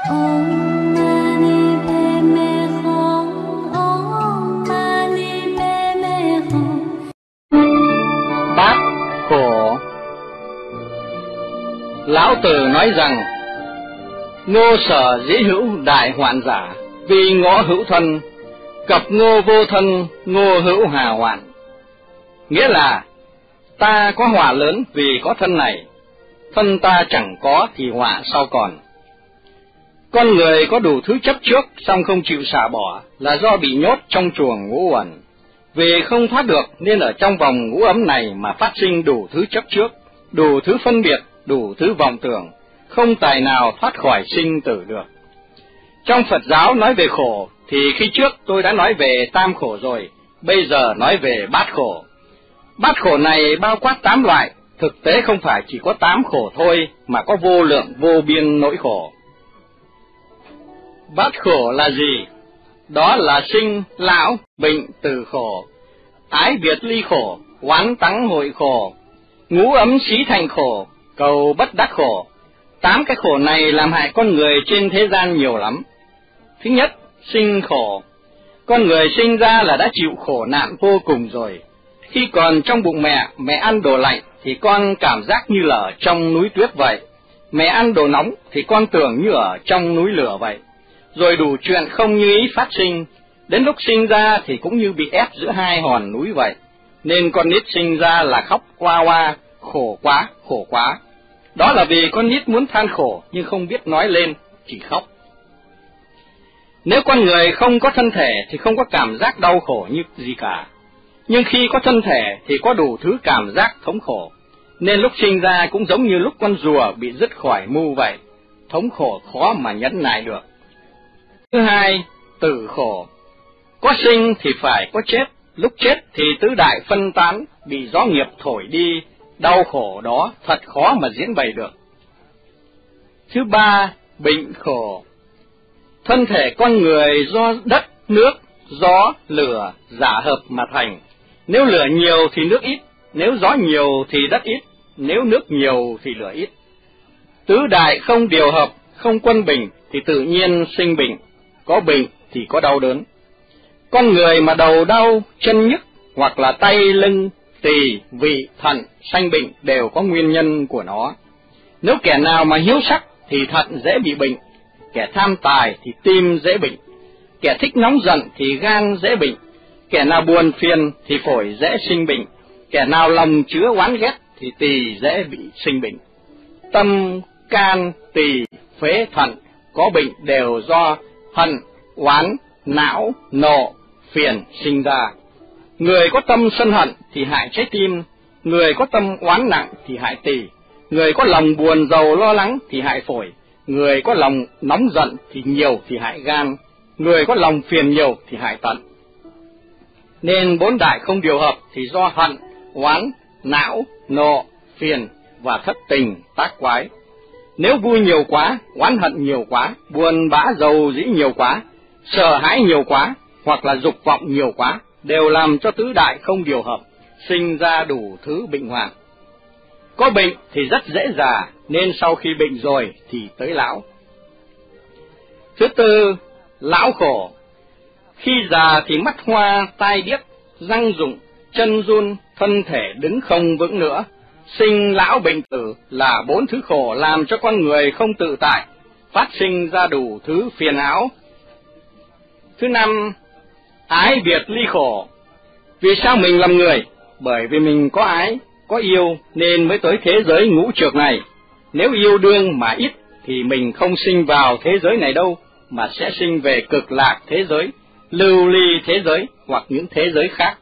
Bát khổ. Lão Tử nói rằng: ngô sở dĩ hữu đại hoạn giả, vì ngõ hữu thân, cập ngô vô thân, ngô hữu hà hoạn. Nghĩa là ta có họa lớn vì có thân này, thân ta chẳng có thì họa sau còn. Con người có đủ thứ chấp trước, song không chịu xả bỏ, là do bị nhốt trong chuồng ngũ uẩn. Vì không thoát được nên ở trong vòng ngũ ấm này mà phát sinh đủ thứ chấp trước, đủ thứ phân biệt, đủ thứ vọng tưởng, không tài nào thoát khỏi sinh tử được. Trong Phật giáo nói về khổ, thì khi trước tôi đã nói về tam khổ rồi, bây giờ nói về bát khổ. Bát khổ này bao quát 8 loại, thực tế không phải chỉ có 8 khổ thôi, mà có vô lượng vô biên nỗi khổ. Bát khổ là gì? Đó là sinh, lão, bệnh, tử khổ, ái biệt ly khổ, oán tắng hội khổ, ngũ ấm xí thành khổ, cầu bất đắc khổ. 8 cái khổ này làm hại con người trên thế gian nhiều lắm. Thứ nhất, sinh khổ. Con người sinh ra là đã chịu khổ nạn vô cùng rồi. Khi còn trong bụng mẹ ăn đồ lạnh thì con cảm giác như là ở trong núi tuyết vậy. Mẹ ăn đồ nóng thì con tưởng như ở trong núi lửa vậy. Rồi đủ chuyện không như ý phát sinh, đến lúc sinh ra thì cũng như bị ép giữa hai hòn núi vậy. Nên con nít sinh ra là khóc oa oa, khổ quá, khổ quá. Đó là vì con nít muốn than khổ nhưng không biết nói lên, chỉ khóc. Nếu con người không có thân thể thì không có cảm giác đau khổ như gì cả. Nhưng khi có thân thể thì có đủ thứ cảm giác thống khổ. Nên lúc sinh ra cũng giống như lúc con rùa bị dứt khỏi mu vậy. Thống khổ khó mà nhẫn nại được. Thứ hai, tử khổ. Có sinh thì phải có chết. Lúc chết thì tứ đại phân tán, bị gió nghiệp thổi đi. Đau khổ đó thật khó mà diễn bày được. Thứ ba, bệnh khổ. Thân thể con người do đất, nước, gió, lửa giả hợp mà thành. Nếu lửa nhiều thì nước ít, nếu gió nhiều thì đất ít, nếu nước nhiều thì lửa ít. Tứ đại không điều hợp, không quân bình thì tự nhiên sinh bệnh, có bệnh thì có đau đớn. Con người mà đầu đau, chân nhức hoặc là tay, lưng, tỳ, vị, thận sanh bệnh đều có nguyên nhân của nó. Nếu kẻ nào mà hiếu sắc thì thận dễ bị bệnh, kẻ tham tài thì tim dễ bệnh, kẻ thích nóng giận thì gan dễ bệnh, kẻ nào buồn phiền thì phổi dễ sinh bệnh, kẻ nào lòng chứa oán ghét thì tỳ dễ bị sinh bệnh. Tâm, can, tỳ, phế, thận có bệnh đều do hận, oán, não, nộ, phiền sinh ra. Người có tâm sân hận thì hại trái tim, người có tâm oán nặng thì hại tỳ, người có lòng buồn rầu lo lắng thì hại phổi, người có lòng nóng giận thì nhiều thì hại gan, người có lòng phiền nhiều thì hại tận. Nên 4 đại không điều hợp thì do hận, oán, não, nộ, phiền và thất tình tác quái. Nếu vui nhiều quá, oán hận nhiều quá, buồn bã rầu rĩ nhiều quá, sợ hãi nhiều quá, hoặc là dục vọng nhiều quá, đều làm cho tứ đại không điều hợp, sinh ra đủ thứ bệnh hoạn. Có bệnh thì rất dễ già, nên sau khi bệnh rồi thì tới lão. Thứ tư, lão khổ. Khi già thì mắt hoa, tai điếc, răng rụng, chân run, thân thể đứng không vững nữa. Sinh lão bệnh tử là 4 thứ khổ làm cho con người không tự tại, phát sinh ra đủ thứ phiền não. Thứ năm, ái biệt ly khổ. Vì sao mình làm người? Bởi vì mình có ái, có yêu nên mới tới thế giới ngũ trược này. Nếu yêu đương mà ít thì mình không sinh vào thế giới này đâu, mà sẽ sinh về cực lạc thế giới, lưu ly thế giới hoặc những thế giới khác.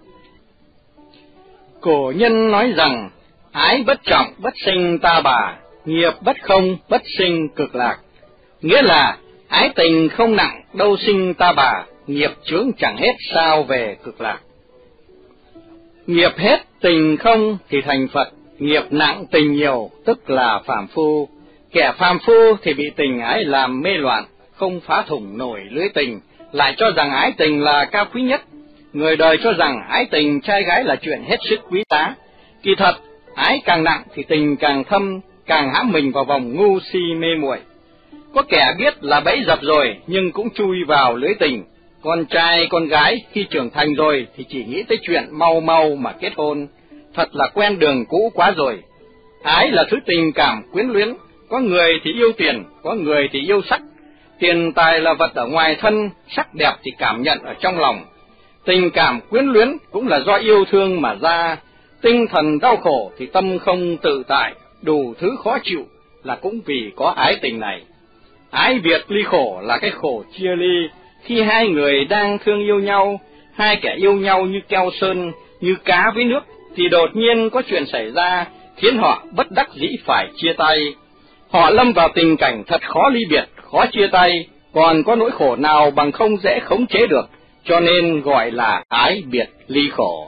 Cổ nhân nói rằng, ái bất trọng bất sinh ta bà, nghiệp bất không bất sinh cực lạc. Nghĩa là ái tình không nặng đâu sinh ta bà, nghiệp chướng chẳng hết sao về cực lạc. Nghiệp hết tình không thì thành Phật, nghiệp nặng tình nhiều tức là phàm phu. Kẻ phàm phu thì bị tình ái làm mê loạn, không phá thủng nổi lưới tình, lại cho rằng ái tình là cao quý nhất. Người đời cho rằng ái tình trai gái là chuyện hết sức quý giá. Kỳ thật, ái càng nặng thì tình càng thâm, càng hãm mình vào vòng ngu si mê muội. Có kẻ biết là bẫy dập rồi nhưng cũng chui vào lưới tình. Con trai con gái khi trưởng thành rồi thì chỉ nghĩ tới chuyện mau mau mà kết hôn, thật là quen đường cũ quá rồi. Ái là thứ tình cảm quyến luyến, có người thì yêu tiền, có người thì yêu sắc. Tiền tài là vật ở ngoài thân, sắc đẹp thì cảm nhận ở trong lòng. Tình cảm quyến luyến cũng là do yêu thương mà ra, tinh thần đau khổ thì tâm không tự tại, đủ thứ khó chịu là cũng vì có ái tình này. Ái biệt ly khổ là cái khổ chia ly, khi hai người đang thương yêu nhau, hai kẻ yêu nhau như keo sơn, như cá với nước, thì đột nhiên có chuyện xảy ra, khiến họ bất đắc dĩ phải chia tay. Họ lâm vào tình cảnh thật khó ly biệt, khó chia tay, còn có nỗi khổ nào bằng không dễ khống chế được, cho nên gọi là ái biệt ly khổ.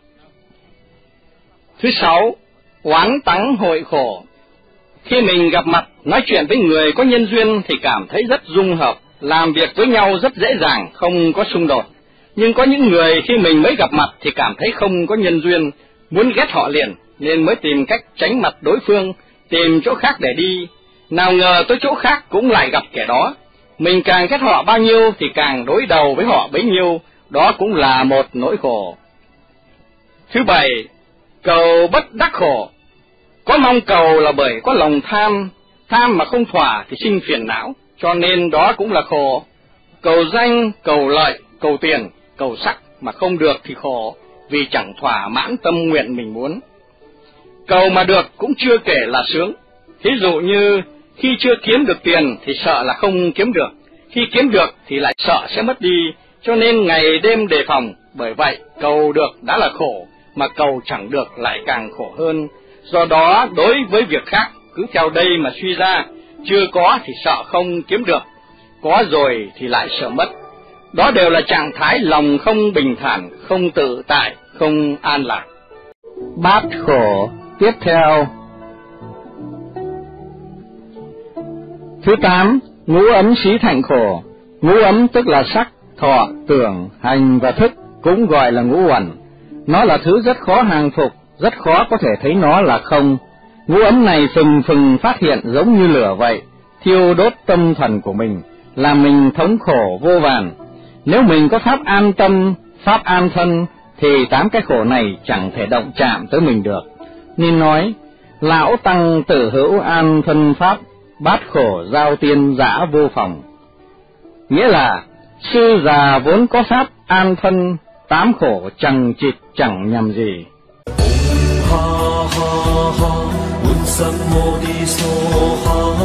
Thứ sáu, oán tắng hội khổ. Khi mình gặp mặt, nói chuyện với người có nhân duyên thì cảm thấy rất dung hợp, làm việc với nhau rất dễ dàng, không có xung đột. Nhưng có những người khi mình mới gặp mặt thì cảm thấy không có nhân duyên, muốn ghét họ liền, nên mới tìm cách tránh mặt đối phương, tìm chỗ khác để đi. Nào ngờ tới chỗ khác cũng lại gặp kẻ đó. Mình càng ghét họ bao nhiêu thì càng đối đầu với họ bấy nhiêu, đó cũng là một nỗi khổ. Thứ bảy, cầu bất đắc khổ. Có mong cầu là bởi có lòng tham, tham mà không thỏa thì sinh phiền não, cho nên đó cũng là khổ. Cầu danh, cầu lợi, cầu tiền, cầu sắc mà không được thì khổ, vì chẳng thỏa mãn tâm nguyện mình muốn. Cầu mà được cũng chưa kể là sướng. Thí dụ như khi chưa kiếm được tiền thì sợ là không kiếm được, khi kiếm được thì lại sợ sẽ mất đi, cho nên ngày đêm đề phòng. Bởi vậy cầu được đã là khổ, mà cầu chẳng được lại càng khổ hơn. Do đó đối với việc khác cứ theo đây mà suy ra, chưa có thì sợ không kiếm được, có rồi thì lại sợ mất. Đó đều là trạng thái lòng không bình thản, không tự tại, không an lạc. Bát khổ tiếp theo. Thứ 8, ngũ ấm xí thành khổ. Ngũ ấm tức là sắc, thọ, tưởng, hành và thức, cũng gọi là ngũ uẩn. Nó là thứ rất khó hàng phục, rất khó có thể thấy nó là không. Ngũ ấm này phừng phừng phát hiện giống như lửa vậy, thiêu đốt tâm thần của mình, làm mình thống khổ vô vàn. Nếu mình có pháp an tâm, pháp an thân, thì 8 cái khổ này chẳng thể động chạm tới mình được. Nên nói, lão tăng tử hữu an thân pháp, bát khổ giao tiên dã vô phòng. Nghĩa là, sư già vốn có pháp an thân, 8 khổ chẳng chịt chẳng nhầm gì. Ha ha ha,